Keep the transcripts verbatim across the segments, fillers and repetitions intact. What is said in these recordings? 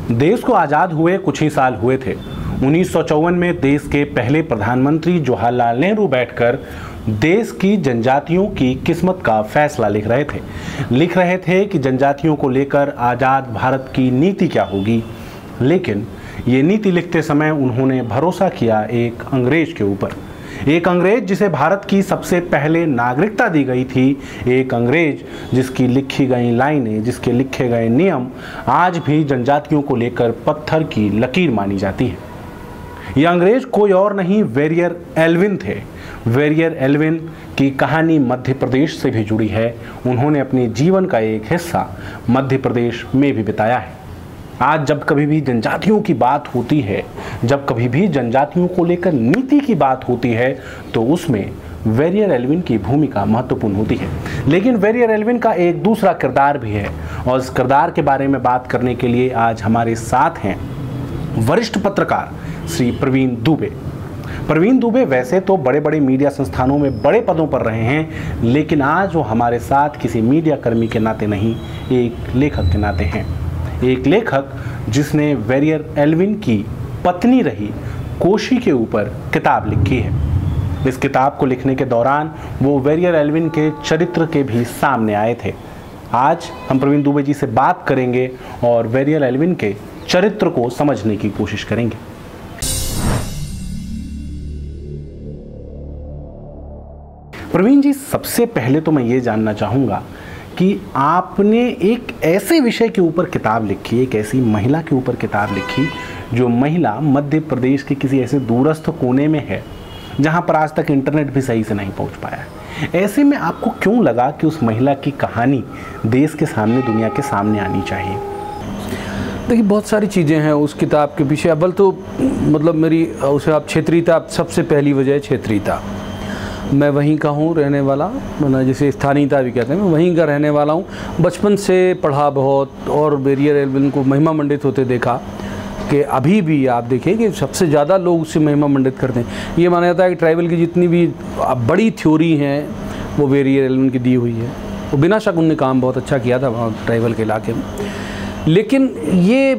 देश को आज़ाद हुए कुछ ही साल हुए थे। उन्नीस सौ चौवन में देश के पहले प्रधानमंत्री जवाहरलाल नेहरू बैठकर देश की जनजातियों की किस्मत का फैसला लिख रहे थे लिख रहे थे कि जनजातियों को लेकर आज़ाद भारत की नीति क्या होगी। लेकिन ये नीति लिखते समय उन्होंने भरोसा किया एक अंग्रेज के ऊपर, एक अंग्रेज जिसे भारत की सबसे पहले नागरिकता दी गई थी, एक अंग्रेज जिसकी लिखी गई लाइनें, जिसके लिखे गए नियम आज भी जनजातियों को लेकर पत्थर की लकीर मानी जाती है। यह अंग्रेज कोई और नहीं, वेरियर एल्विन थे। वेरियर एल्विन की कहानी मध्य प्रदेश से भी जुड़ी है। उन्होंने अपने जीवन का एक हिस्सा मध्य प्रदेश में भी बिताया है। आज जब कभी भी जनजातियों की बात होती है, जब कभी भी जनजातियों को लेकर नीति की बात होती है, तो उसमें वेरियर एल्विन की भूमिका महत्वपूर्ण होती है। लेकिन वेरियर एल्विन का एक दूसरा किरदार भी है और इस किरदार के बारे में बात करने के लिए आज हमारे साथ हैं वरिष्ठ पत्रकार श्री प्रवीण दुबे। प्रवीण दुबे वैसे तो बड़े बड़े मीडिया संस्थानों में बड़े पदों पर रहे हैं, लेकिन आज वो हमारे साथ किसी मीडिया कर्मी के नाते नहीं, एक लेखक के नाते हैं। एक लेखक जिसने वेरियर एल्विन की पत्नी रही कोशी के ऊपर किताब लिखी है। इस किताब को लिखने के दौरान वो वेरियर एल्विन के चरित्र के भी सामने आए थे। आज हम प्रवीण दुबे जी से बात करेंगे और वेरियर एल्विन के चरित्र को समझने की कोशिश करेंगे। प्रवीण जी, सबसे पहले तो मैं ये जानना चाहूँगा कि आपने एक ऐसे विषय के ऊपर किताब लिखी, एक ऐसी महिला के ऊपर किताब लिखी जो महिला मध्य प्रदेश के किसी ऐसे दूरस्थ कोने में है जहां पर आज तक इंटरनेट भी सही से नहीं पहुंच पाया है। ऐसे में आपको क्यों लगा कि उस महिला की कहानी देश के सामने, दुनिया के सामने आनी चाहिए? देखिए, बहुत सारी चीज़ें हैं उस किताब के पीछे। अव्वल तो मतलब मेरी उसे आप क्षेत्रीयता, सबसे पहली वजह है क्षेत्रीयता। मैं वहीं का हूँ रहने वाला, मैं जिसे स्थानीयता भी कहते हैं, मैं वहीं का रहने वाला हूँ। बचपन से पढ़ा बहुत और वेरियर एल्विन को महिमा मंडित होते देखा कि अभी भी आप देखिए कि सबसे ज़्यादा लोग उससे महिमा मंडित करते हैं। ये माना जाता है कि ट्राइबल की जितनी भी बड़ी थ्योरी हैं वो वेरियर एल्विन की दी हुई है। वो बिना शक उनने काम बहुत अच्छा किया था वहाँ ट्राइबल के इलाके में। लेकिन ये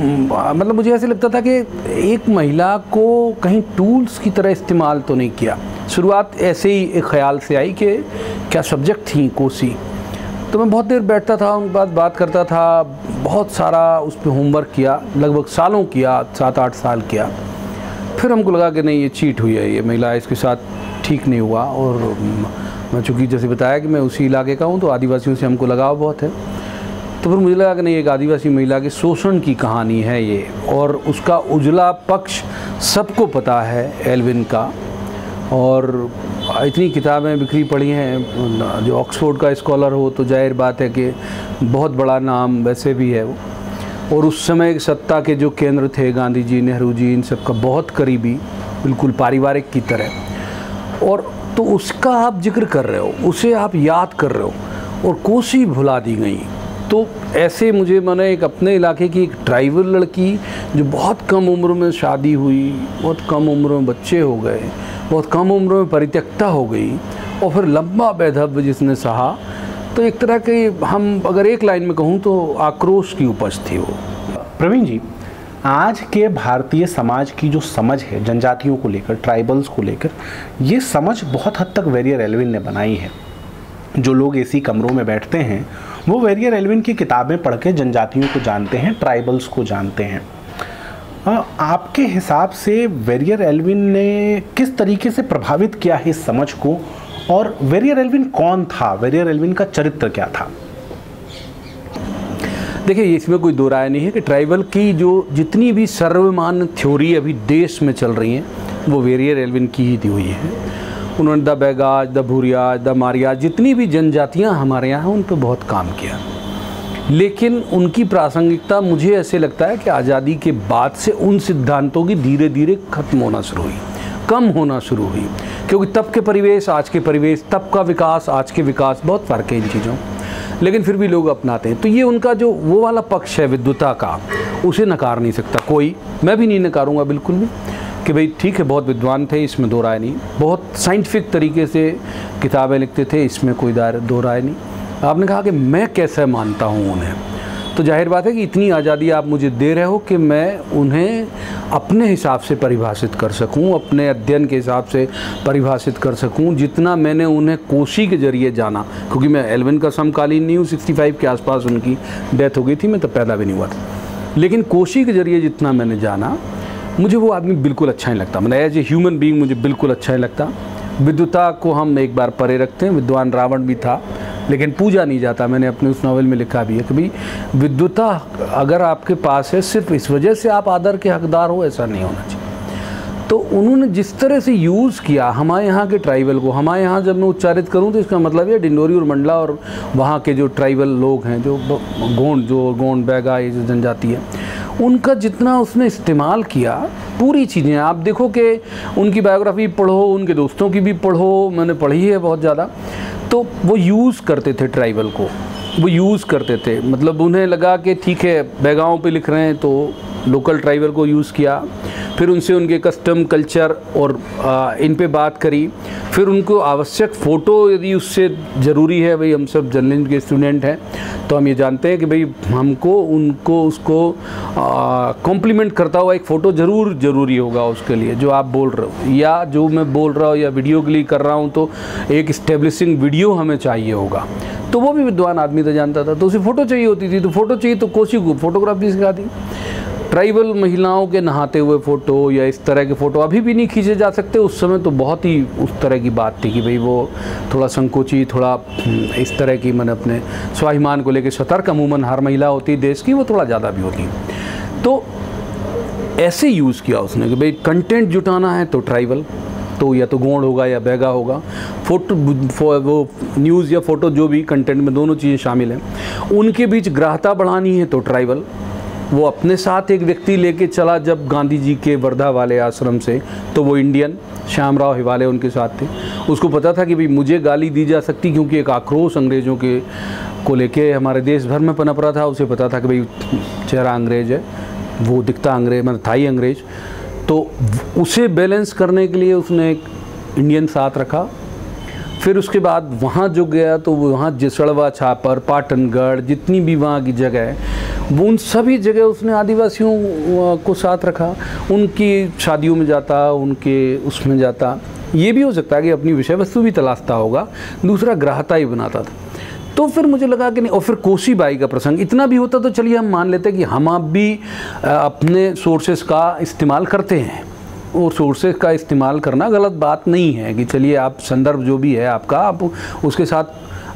मतलब मुझे ऐसे लगता था कि एक महिला को कहीं टूल्स की तरह इस्तेमाल तो नहीं किया। शुरुआत ऐसे ही एक ख्याल से आई कि क्या सब्जेक्ट थी कोसी, तो मैं बहुत देर बैठता था, उनके बाद बात करता था, बहुत सारा उस पर होमवर्क किया, लगभग सालों किया, सात आठ साल किया। फिर हमको लगा कि नहीं, ये चीट हुई है, ये महिला, इसके साथ ठीक नहीं हुआ। और मैं चूँकि जैसे बताया कि मैं उसी इलाके का हूँ तो आदिवासियों से हमको लगाव बहुत है, तो फिर मुझे लगा कि नहीं, एक आदिवासी महिला के शोषण की कहानी है ये, और उसका उजला पक्ष सबको पता है एल्विन का। और इतनी किताबें बिखरी पड़ी हैं, जो ऑक्सफोर्ड का स्कॉलर हो तो जाहिर बात है कि बहुत बड़ा नाम वैसे भी है वो। और उस समय सत्ता के जो केंद्र थे, गांधी जी, नेहरू जी, इन सब का बहुत करीबी, बिल्कुल पारिवारिक की तरह। और तो उसका आप जिक्र कर रहे हो, उसे आप याद कर रहे हो, और कोसी भुला दी गई। तो ऐसे मुझे मैंने एक अपने इलाके की एक ट्राइबल लड़की जो बहुत कम उम्र में शादी हुई, बहुत कम उम्र में बच्चे हो गए, बहुत कम उम्र में परित्यक्ता हो गई, और फिर लंबा वैधव्य जिसने सहा, तो एक तरह के, हम अगर एक लाइन में कहूँ तो आक्रोश की उपज थी वो। प्रवीण जी, आज के भारतीय समाज की जो समझ है जनजातियों को लेकर, ट्राइबल्स को लेकर, ये समझ बहुत हद तक वेरियर एल्विन ने बनाई है। जो लोग एसी कमरों में बैठते हैं वो वेरियर एल्विन की किताबें पढ़ के जनजातियों को जानते हैं, ट्राइबल्स को जानते हैं। आपके हिसाब से वेरियर एल्विन ने किस तरीके से प्रभावित किया है इस समझ को, और वेरियर एल्विन कौन था, वेरियर एल्विन का चरित्र क्या था? देखिए, इसमें कोई दो राय नहीं है कि ट्राइबल की जो जितनी भी सर्वमान्य थ्योरी अभी देश में चल रही हैं वो वेरियर एल्विन की ही दी हुई है। उन्होंने the Baigas, the Bhuriyas, the Marias, जितनी भी जनजातियां हमारे यहाँ हैं उन पर बहुत काम किया। लेकिन उनकी प्रासंगिकता मुझे ऐसे लगता है कि आज़ादी के बाद से उन सिद्धांतों की धीरे धीरे ख़त्म होना शुरू हुई, कम होना शुरू हुई, क्योंकि तब के परिवेश, आज के परिवेश, तब का विकास, आज के विकास, बहुत फ़र्क है इन चीज़ों। लेकिन फिर भी लोग अपनाते हैं। तो ये उनका जो वो वाला पक्ष है विद्वता का, उसे नकार नहीं सकता कोई, मैं भी नहीं नकारूँगा बिल्कुल भी, कि भाई ठीक है, बहुत विद्वान थे, इसमें दो राय नहीं, बहुत साइंटिफिक तरीके से किताबें लिखते थे, इसमें कोई दो राय नहीं। आपने कहा कि मैं कैसे मानता हूँ उन्हें, तो जाहिर बात है कि इतनी आज़ादी आप मुझे दे रहे हो कि मैं उन्हें अपने हिसाब से परिभाषित कर सकूं, अपने अध्ययन के हिसाब से परिभाषित कर सकूं, जितना मैंने उन्हें कोशी के ज़रिए जाना, क्योंकि मैं एल्विन का समकालीन नहीं हूँ, सिक्सटी फाइव के आसपास उनकी डेथ हो गई थी, मैं तब पैदा भी नहीं हुआ था। लेकिन कोशी के ज़रिए जितना मैंने जाना, मुझे वो आदमी बिल्कुल अच्छा नहीं लगता, मतलब एज ए ह्यूमन बीइंग मुझे बिल्कुल अच्छा नहीं लगता। विद्वता को हम एक बार परे रखते हैं, विद्वान रावण भी था लेकिन पूजा नहीं जाता। मैंने अपने उस नावल में लिखा भी है कि भाई विद्वता अगर आपके पास है सिर्फ इस वजह से आप आदर के हकदार हो, ऐसा नहीं होना चाहिए। तो उन्होंने जिस तरह से यूज़ किया हमारे यहाँ के ट्राइबल को, हमारे यहाँ जब मैं उच्चारित करूँ तो इसका मतलब ये डिंडोरी और मंडला और वहाँ के जो ट्राइबल लोग हैं, जो गोंड जो गोंड बैगा ये जो जनजाति है, उनका जितना उसने इस्तेमाल किया पूरी चीज़ें आप देखो कि उनकी बायोग्राफी पढ़ो, उनके दोस्तों की भी पढ़ो, मैंने पढ़ी है बहुत ज़्यादा। तो वो यूज़ करते थे ट्राइबल को, वो यूज़ करते थे, मतलब उन्हें लगा कि ठीक है बैगाओं पे लिख रहे हैं तो लोकल ट्राइबल को यूज़ किया, फिर उनसे उनके कस्टम कल्चर और आ, इन पे बात करी, फिर उनको आवश्यक फ़ोटो यदि उससे ज़रूरी है, भाई हम सब जर्नलिज्म के स्टूडेंट हैं तो हम ये जानते हैं कि भाई हमको उनको उसको कॉम्प्लीमेंट करता हुआ एक फ़ोटो ज़रूर ज़रूरी होगा उसके लिए जो आप बोल रहे हो, या जो मैं बोल रहा हूँ या वीडियो के लिए कर रहा हूँ तो एक इस्टेब्लिशिंग वीडियो हमें चाहिए होगा। तो वो भी विद्वान आदमी तो जानता था, तो उसे फ़ोटो चाहिए होती थी, तो फ़ोटो चाहिए तो कोशी को फोटोग्राफी सिखा दी। ट्राइबल महिलाओं के नहाते हुए फ़ोटो या इस तरह के फ़ोटो अभी भी नहीं खींचे जा सकते, उस समय तो बहुत ही उस तरह की बात थी कि भाई वो थोड़ा संकोची, थोड़ा इस तरह की, मैंने अपने स्वाभिमान को लेकर सतर्क अमूमन हर महिला होती देश की, वो थोड़ा ज़्यादा भी होती। तो ऐसे यूज़ किया उसने कि भाई कंटेंट जुटाना है तो ट्राइबल, तो या तो गोंड होगा या बैगा होगा, फोटो वो न्यूज़ या फ़ोटो जो भी कंटेंट में दोनों चीज़ें शामिल हैं। उनके बीच ग्राह्यता बढ़ानी है तो ट्राइबल, वो अपने साथ एक व्यक्ति लेके चला जब गांधी जी के वर्धा वाले आश्रम से, तो वो इंडियन श्यामराव हिवाले उनके साथ थे। उसको पता था कि भाई मुझे गाली दी जा सकती, क्योंकि एक आक्रोश अंग्रेज़ों के को लेके हमारे देश भर में पनप रहा था। उसे पता था कि भाई चेहरा अंग्रेज़ है, वो दिखता अंग्रेज, मतलब था ही अंग्रेज, तो उसे बैलेंस करने के लिए उसने एक इंडियन साथ रखा। फिर उसके बाद वहाँ जो गया तो वहाँ जसड़वा छापर, पाटनगढ़, जितनी भी वहाँ की जगह है, वो उन सभी जगह उसने आदिवासियों को साथ रखा। उनकी शादियों में जाता, उनके उसमें जाता। ये भी हो सकता है कि अपनी विषय वस्तु भी तलाशता होगा, दूसरा ग्राह्यता ही बनाता था। तो फिर मुझे लगा कि नहीं, और फिर कोशी बाई का प्रसंग इतना भी होता तो चलिए हम मान लेते कि हम आप भी अपने सोर्सेज का इस्तेमाल करते हैं, और सोर्सेज का इस्तेमाल करना गलत बात नहीं है कि चलिए आप संदर्भ जो भी है आपका, आप उसके साथ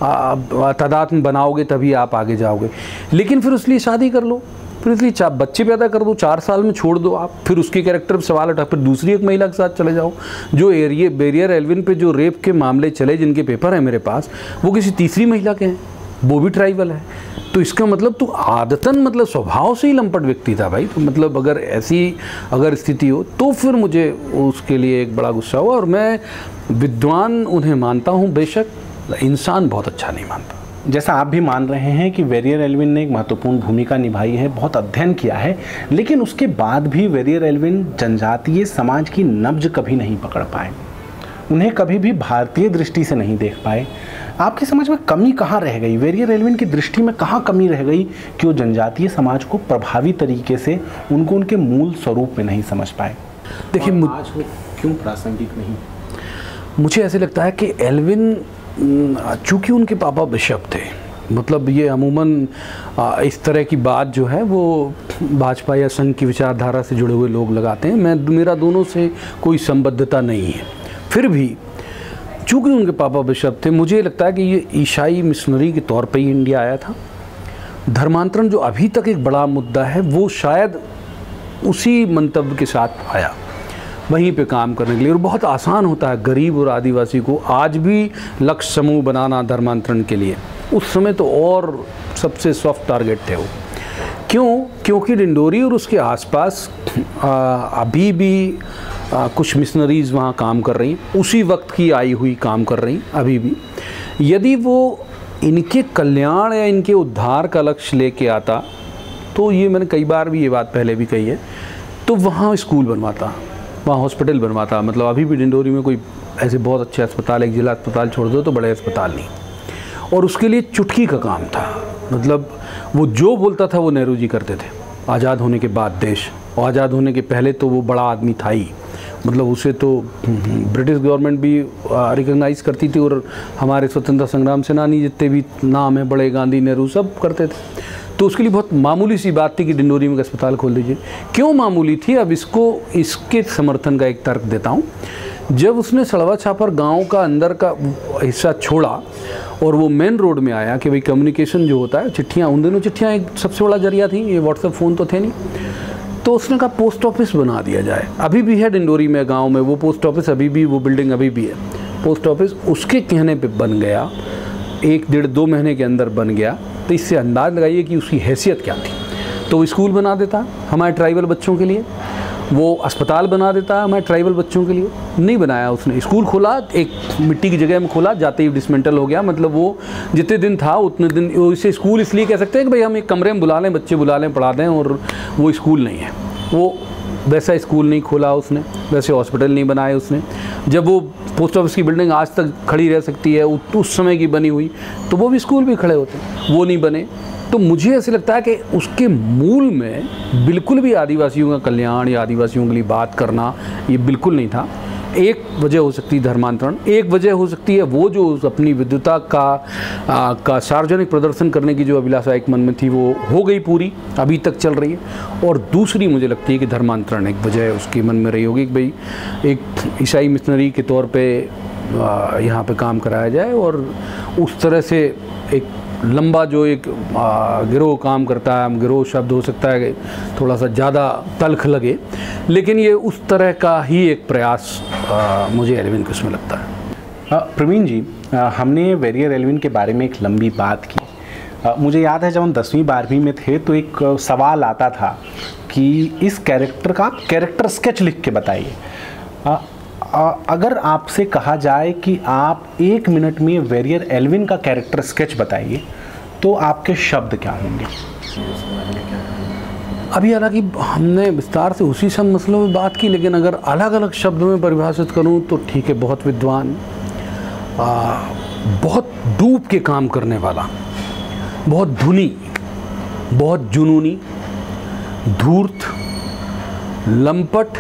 तादाद में बनाओगे तभी आप आगे जाओगे। लेकिन फिर उसके लिए शादी कर लो, फिर इसलिए चार बच्चे पैदा कर दो, चार साल में छोड़ दो आप, फिर उसके कैरेक्टर पर सवाल उठा, फिर दूसरी एक महिला के साथ चले जाओ। जो एरिए बैरियर एल्विन पे जो रेप के मामले चले, जिनके पेपर हैं मेरे पास, वो किसी तीसरी महिला के हैं, वो भी ट्राइबल है। तो इसका मतलब तो आदतन मतलब स्वभाव से ही लंपट व्यक्ति था भाई। तो मतलब अगर ऐसी अगर स्थिति हो तो फिर मुझे उसके लिए एक बड़ा गुस्सा हुआ। और मैं विद्वान उन्हें मानता हूँ बेशक, इंसान बहुत अच्छा नहीं मानता। जैसा आप भी मान रहे हैं कि वेरियर एल्विन ने एक महत्वपूर्ण भूमिका निभाई है, बहुत अध्ययन किया है, लेकिन उसके बाद भी वेरियर एल्विन जनजातीय समाज की नब्ज कभी नहीं पकड़ पाए, उन्हें कभी भी भारतीय दृष्टि से नहीं देख पाए। आपकी समझ में कमी कहाँ रह गई? वेरियर एल्विन की दृष्टि में कहाँ कमी रह गई कि वो जनजातीय समाज को प्रभावी तरीके से उनको उनके मूल स्वरूप में नहीं समझ पाए? देखिए, आज वो क्यों प्रासंगिक नहीं? मुझे ऐसे लगता है कि एल्विन चूँकि उनके पापा बिशप थे, मतलब ये अमूमन इस तरह की बात जो है वो भाजपा या संघ की विचारधारा से जुड़े हुए लोग लगाते हैं। मैं मेरा दोनों से कोई संबद्धता नहीं है, फिर भी चूँकि उनके पापा बिशप थे, मुझे लगता है कि ये ईसाई मिशनरी के तौर पे ही इंडिया आया था। धर्मांतरण जो अभी तक एक बड़ा मुद्दा है, वो शायद उसी मंतव्य के साथ आया, वहीं पे काम करने के लिए। और बहुत आसान होता है गरीब और आदिवासी को आज भी लक्ष्य समूह बनाना धर्मांतरण के लिए। उस समय तो और सबसे सॉफ्ट टारगेट थे वो। क्यों? क्योंकि डिंडोरी और उसके आसपास आ, अभी भी आ, कुछ मिशनरीज़ वहाँ काम कर रही, उसी वक्त की आई हुई काम कर रही अभी भी। यदि वो इनके कल्याण या इनके उद्धार का लक्ष्य लेके आता, तो ये मैंने कई बार भी ये बात पहले भी कही है, तो वहाँ स्कूल बनवाता, वहाँ हॉस्पिटल बनवाता। मतलब अभी भी डिंडोरी में कोई ऐसे बहुत अच्छे अस्पताल, एक जिला अस्पताल छोड़ दो तो बड़े अस्पताल नहीं, और उसके लिए चुटकी का काम था। मतलब वो जो बोलता था वो नेहरू जी करते थे। आज़ाद होने के बाद देश, और आज़ाद होने के पहले तो वो बड़ा आदमी था ही, मतलब उसे तो ब्रिटिश गवर्नमेंट भी रिकॉग्नाइज़ करती थी, और हमारे स्वतंत्रता संग्राम सेनानी जितने भी नाम हैं बड़े, गांधी, नेहरू, सब करते थे। तो उसके लिए बहुत मामूली सी बात थी कि डिंडोरी में अस्पताल खोल दीजिए। क्यों मामूली थी, अब इसको इसके समर्थन का एक तर्क देता हूँ। जब उसने सड़वा छापर गांव का अंदर का हिस्सा छोड़ा और वो मेन रोड में आया कि भाई कम्युनिकेशन जो होता है, चिट्ठियाँ, उन दिनों चिट्ठियाँ एक सबसे बड़ा जरिया थी, ये व्हाट्सएप फ़ोन तो थे नहीं, तो उसने कहा पोस्ट ऑफिस बना दिया जाए। अभी भी है डिंडोरी में गांव में वो पोस्ट ऑफिस, अभी भी वो बिल्डिंग अभी भी है पोस्ट ऑफिस। उसके कहने पे बन गया, एक डेढ़ दो महीने के अंदर बन गया। तो इससे अंदाज़ लगाइए कि उसकी हैसियत क्या थी। तो वो स्कूल बना देता हमारे ट्राइबल बच्चों के लिए, वो अस्पताल बना देता है हमारे ट्राइबल बच्चों के लिए। नहीं बनाया उसने, स्कूल खोला, एक मिट्टी की जगह में खोला, जाते ही डिसमेंटल हो गया। मतलब वो जितने दिन था उतने दिन, इसे स्कूल इसलिए कह सकते हैं कि भाई हम एक कमरे में बुला लें, बच्चे बुला लें, पढ़ा दें, और वो स्कूल नहीं है। वो वैसा स्कूल नहीं खोला उसने, वैसे हॉस्पिटल नहीं बनाए उसने। जब वो पोस्ट ऑफिस की बिल्डिंग आज तक खड़ी रह सकती है, उस समय की बनी हुई, तो वो भी स्कूल भी खड़े होते, वो नहीं बने। तो मुझे ऐसे लगता है कि उसके मूल में बिल्कुल भी आदिवासियों का कल्याण या आदिवासियों के लिए बात करना ये बिल्कुल नहीं था। एक वजह हो सकती है धर्मांतरण, एक वजह हो सकती है वो जो अपनी विद्वता का आ, का सार्वजनिक प्रदर्शन करने की जो अभिलाषा एक मन में थी वो हो गई पूरी, अभी तक चल रही है। और दूसरी मुझे लगती है कि धर्मांतरण एक वजह उसके मन में रही होगी कि भाई एक ईसाई मिशनरी के तौर पे यहाँ पे काम कराया जाए, और उस तरह से एक लंबा जो एक गिरोह काम करता है, गिरोह शब्द हो सकता है कि थोड़ा सा ज़्यादा तल्ख लगे, लेकिन ये उस तरह का ही एक प्रयास आ, मुझे एल्विन किस में लगता है। प्रवीण जी, आ, हमने वेरियर एल्विन के बारे में एक लंबी बात की। आ, मुझे याद है जब हम दसवीं बारहवीं में थे तो एक सवाल आता था कि इस कैरेक्टर का कैरेक्टर स्केच लिख के बताइए। अगर आपसे कहा जाए कि आप एक मिनट में वेरियर एल्विन का कैरेक्टर स्केच बताइए तो आपके शब्द क्या होंगे? अभी हालांकि हमने विस्तार से उसी सब मसलों में बात की, लेकिन अगर अलग अलग शब्दों में परिभाषित करूं तो ठीक है, बहुत विद्वान, आ, बहुत डूब के काम करने वाला, बहुत धुनी, बहुत जुनूनी, धूर्त, लंपट,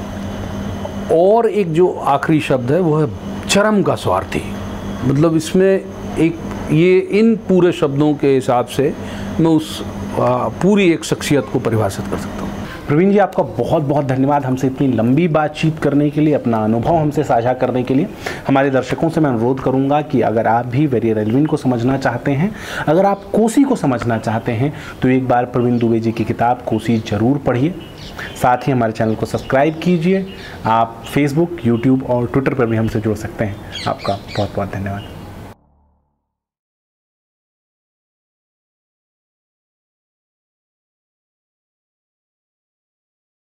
और एक जो आखिरी शब्द है वो है चरम का स्वार्थी। मतलब इसमें एक ये इन पूरे शब्दों के हिसाब से मैं उस आ, पूरी एक शख्सियत को परिभाषित कर सकता हूँ। प्रवीण जी, आपका बहुत बहुत धन्यवाद हमसे इतनी लंबी बातचीत करने के लिए, अपना अनुभव हमसे साझा करने के लिए। हमारे दर्शकों से मैं अनुरोध करूंगा कि अगर आप भी वेरियर एल्विन को समझना चाहते हैं, अगर आप कोसी को समझना चाहते हैं, तो एक बार प्रवीण दुबे जी की किताब कोसी जरूर पढ़िए। साथ ही हमारे चैनल को सब्सक्राइब कीजिए। आप फेसबुक, यूट्यूब और ट्विटर पर भी हमसे जुड़ सकते हैं। आपका बहुत बहुत धन्यवाद।